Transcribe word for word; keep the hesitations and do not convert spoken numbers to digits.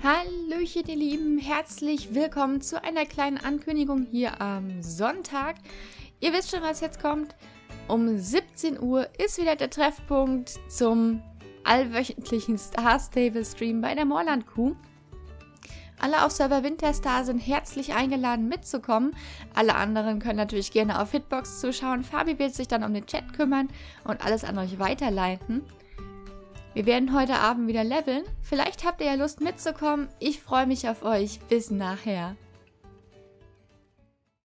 Hallöchen ihr Lieben, herzlich willkommen zu einer kleinen Ankündigung hier am Sonntag. Ihr wisst schon, was jetzt kommt. Um siebzehn Uhr ist wieder der Treffpunkt zum allwöchentlichen Star Stable Stream bei der Moorland Kuh. Alle auf Server Winterstar sind herzlich eingeladen mitzukommen. Alle anderen können natürlich gerne auf Hitbox zuschauen. Fabi wird sich dann um den Chat kümmern und alles an euch weiterleiten. Wir werden heute Abend wieder leveln. Vielleicht habt ihr ja Lust mitzukommen. Ich freue mich auf euch. Bis nachher.